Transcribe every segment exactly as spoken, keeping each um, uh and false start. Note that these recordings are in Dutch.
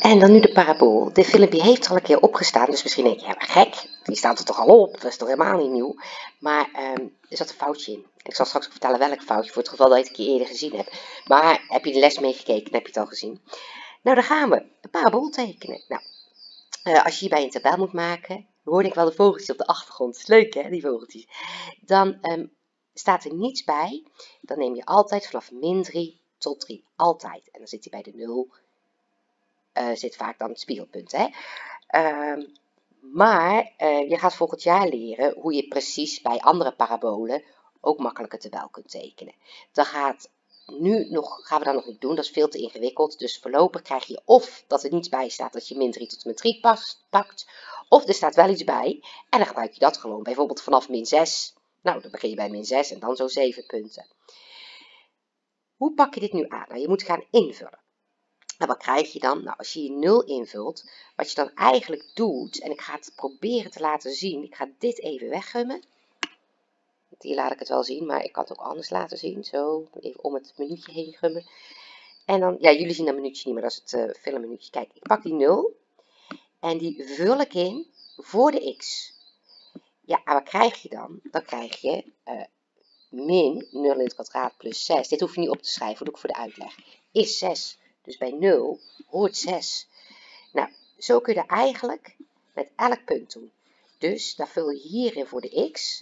En dan nu de parabool. Dit filmpje heeft al een keer opgestaan, dus misschien denk je, ja maar gek, die staat er toch al op, dat is toch helemaal niet nieuw. Maar um, er zat een foutje in. Ik zal straks vertellen welk foutje, voor het geval dat je het een keer eerder gezien hebt. Maar heb je de les meegekeken, dan heb je het al gezien. Nou, dan gaan we een parabool tekenen. Nou, uh, als je hierbij een tabel moet maken, hoorde ik wel de vogeltjes op de achtergrond. Is leuk hè, die vogeltjes. Dan um, staat er niets bij. Dan neem je altijd vanaf min drie tot drie. Altijd. En dan zit hij bij de nul. Uh, zit vaak dan het spiegelpunt. Hè? Uh, maar uh, je gaat volgend jaar leren hoe je precies bij andere parabolen ook makkelijk een tabel kunt tekenen. Dan gaat nu nog, gaan we dat nog niet doen, dat is veel te ingewikkeld. Dus voorlopig krijg je of dat er niets bij staat dat je min drie tot min drie pakt, of er staat wel iets bij en dan gebruik je dat gewoon. Bijvoorbeeld vanaf min zes, nou dan begin je bij min zes en dan zo zeven punten. Hoe pak je dit nu aan? Nou, je moet gaan invullen. En wat krijg je dan? Nou, als je hier nul invult, wat je dan eigenlijk doet, en ik ga het proberen te laten zien, ik ga dit even weggummen. Hier laat ik het wel zien, maar ik kan het ook anders laten zien. Zo, even om het minuutje heen gummen. En dan, ja, jullie zien dat minuutje niet, maar dat is het uh, filmminuutje. Kijk, ik pak die nul en die vul ik in voor de x. Ja, en wat krijg je dan? Dan krijg je uh, min nul in het kwadraat plus zes. Dit hoef je niet op te schrijven, dat doe ik voor de uitleg. Is zes. Dus bij nul hoort zes. Nou, zo kun je dat eigenlijk met elk punt doen. Dus dan vul je hierin voor de x.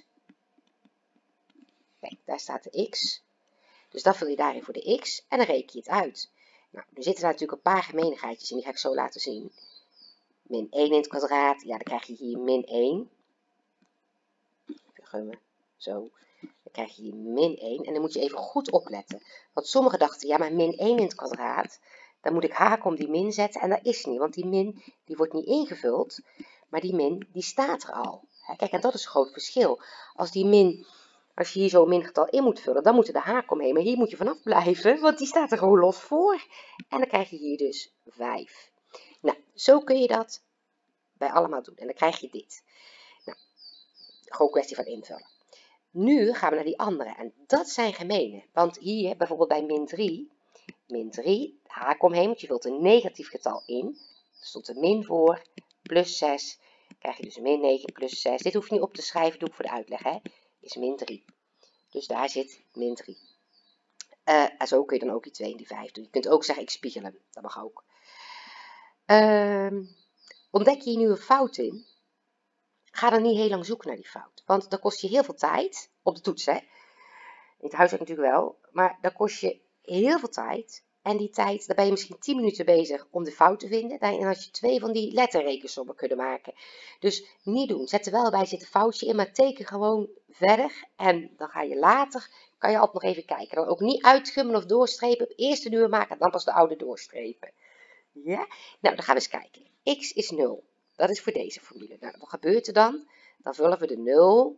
Kijk, daar staat de x. Dus dan vul je daarin voor de x en dan reken je het uit. Nou, er zitten daar natuurlijk een paar gemeenigheidjes in, die ga ik zo laten zien. Min één in het kwadraat, ja, dan krijg je hier min één. Even gummen, zo. Dan krijg je hier min één en dan moet je even goed opletten. Want sommigen dachten, ja, maar min één in het kwadraat, dan moet ik haken om die min zetten en dat is niet. Want die min, die wordt niet ingevuld, maar die min, die staat er al. Kijk, en dat is een groot verschil. Als die min... Als je hier zo'n mingetal in moet vullen, dan moet er de haak omheen. Maar hier moet je vanaf blijven, want die staat er gewoon los voor. En dan krijg je hier dus vijf. Nou, zo kun je dat bij allemaal doen. En dan krijg je dit. Nou, gewoon kwestie van invullen. Nu gaan we naar die andere. En dat zijn gemene. Want hier, bijvoorbeeld bij min drie. Min drie, de haak omheen, want je vult een negatief getal in. Er stond een min voor, plus zes. Dan krijg je dus min negen plus zes. Dit hoef je niet op te schrijven, doe ik voor de uitleg, hè. Is min drie. Dus daar zit min drie. Uh, en zo kun je dan ook die twee en die vijf doen. Je kunt ook zeggen, ik spiegel hem. Dat mag ook. Uh, ontdek je hier nu een fout in? Ga dan niet heel lang zoeken naar die fout. Want dan kost je heel veel tijd. Op de toets, hè. In het huiswerk natuurlijk wel. Maar dan kost je heel veel tijd. En die tijd, daar ben je misschien tien minuten bezig om de fout te vinden. Dan had je twee van die letterrekensommen kunnen maken. Dus niet doen. Zet er wel bij, zit een foutje in, maar teken gewoon verder. En dan ga je later, kan je altijd nog even kijken. Dan ook niet uitgummen of doorstrepen. Eerst de nieuwe maken, dan pas de oude doorstrepen. Ja? Nou, dan gaan we eens kijken. X is nul. Dat is voor deze formule. Nou, wat gebeurt er dan? Dan vullen we de nul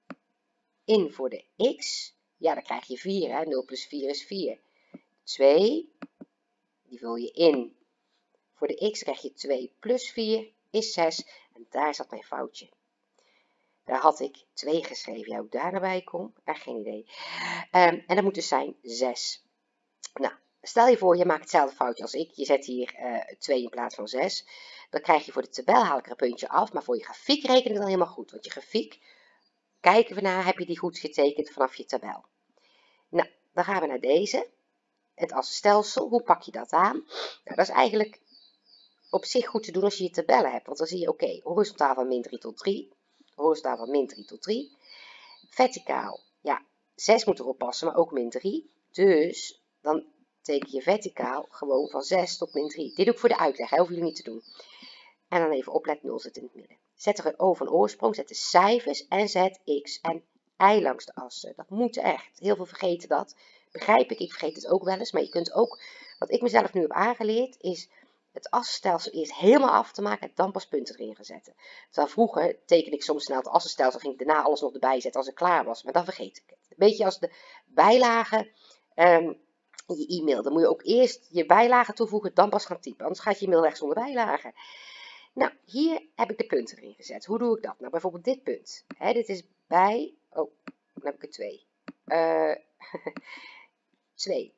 in voor de x. Ja, dan krijg je vier. Hè? nul plus vier is vier. twee, die vul je in voor de x, krijg je twee plus vier is zes. En daar zat mijn foutje. Daar had ik twee geschreven. Ja, hoe daar naar bij kom, echt geen idee. Um, en dat moet dus zijn zes. Nou, stel je voor, je maakt hetzelfde foutje als ik. Je zet hier uh, twee in plaats van zes. Dan krijg je voor de tabel, haal ik er een puntje af. Maar voor je grafiek reken ik dan helemaal goed. Want je grafiek, kijken we naar, heb je die goed getekend vanaf je tabel. Nou, dan gaan we naar deze. Het assenstelsel, hoe pak je dat aan? Nou, dat is eigenlijk op zich goed te doen als je je tabellen hebt. Want dan zie je, oké, okay, horizontaal van min drie tot drie. Horizontaal van min drie tot drie. Verticaal, ja, zes moet erop passen, maar ook min drie. Dus dan teken je verticaal gewoon van zes tot min drie. Dit doe ik voor de uitleg, hè, hoeven jullie niet te doen. En dan even opletten, nul zit in het midden. Zet er een O van oorsprong, zet de cijfers en zet x en y langs de assen. Dat moet echt. Heel veel vergeten dat. Begrijp ik, ik vergeet het ook wel eens. Maar je kunt ook, wat ik mezelf nu heb aangeleerd, is het assenstelsel eerst helemaal af te maken en dan pas punten erin gaan zetten. Terwijl vroeger tekende ik soms snel het assenstelsel, ging ik daarna alles nog erbij zetten als ik klaar was. Maar dan vergeet ik het. Een beetje als de bijlagen um, in je e-mail. Dan moet je ook eerst je bijlagen toevoegen, dan pas gaan typen. Anders gaat je e-mail weg zonder bijlagen. Nou, hier heb ik de punten erin gezet. Hoe doe ik dat? Nou, bijvoorbeeld dit punt. He, dit is bij... Oh, dan heb ik er twee. Uh, twee, hier.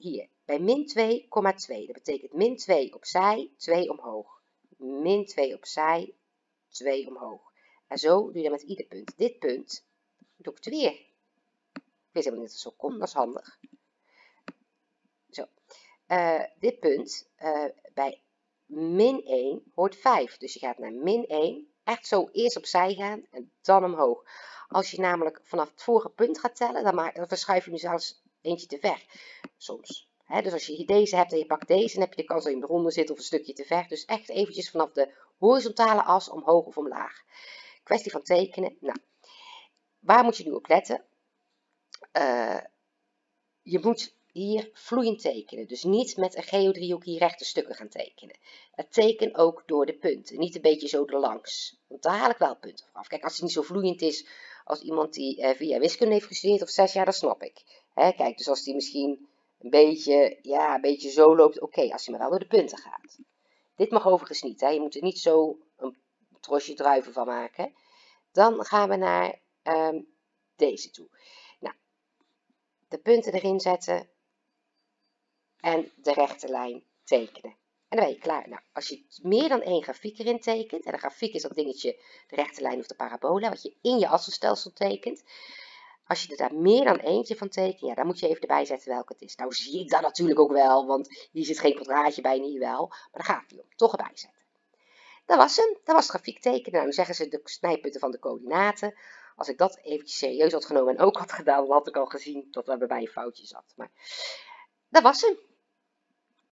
bij min twee komma twee. Dat betekent min twee opzij, twee omhoog. Min twee opzij, twee omhoog. En zo doe je dat met ieder punt. Dit punt doe ik het weer. Ik weet helemaal niet of het zo komt, dat is handig. Zo. Uh, dit punt uh, bij min één hoort vijf. Dus je gaat naar min één. Echt zo eerst opzij gaan en dan omhoog. Als je namelijk vanaf het vorige punt gaat tellen, dan, maak, dan verschuif je nu zelfs eentje te ver. Soms. He, dus als je deze hebt en je pakt deze, dan heb je de kans dat je eronder zit of een stukje te ver. Dus echt eventjes vanaf de horizontale as omhoog of omlaag. Kwestie van tekenen. Nou, waar moet je nu op letten? Uh, je moet hier vloeiend tekenen. Dus niet met een geodriehoek hier rechte stukken gaan tekenen. Het teken ook door de punten. Niet een beetje zo erlangs. Want daar haal ik wel punten vanaf. Kijk, als het niet zo vloeiend is als iemand die uh, via wiskunde heeft gestudeerd of zes jaar, dat snap ik. He, kijk, dus als die misschien een beetje, ja, een beetje zo loopt, oké, okay, als hij maar wel door de punten gaat. Dit mag overigens niet. Hè. Je moet er niet zo een trosje druiven van maken. Dan gaan we naar um, deze toe. Nou, de punten erin zetten. En de rechte lijn tekenen. En dan ben je klaar. Nou, als je meer dan één grafiek erin tekent, en de grafiek is dat dingetje, de rechte lijn of de parabola, wat je in je assenstelsel tekent. Als je er daar meer dan eentje van tekent, ja, dan moet je even erbij zetten welke het is. Nou zie ik dat natuurlijk ook wel, want hier zit geen kwadraatje bij, niet wel. Maar daar gaat het niet om. Toch erbij zetten. Dat was hem. Dat was het grafiek tekenen. Nou, nu zeggen ze de snijpunten van de coördinaten. Als ik dat eventjes serieus had genomen en ook had gedaan, dan had ik al gezien dat er bij mij een foutje zat. Maar dat was hem.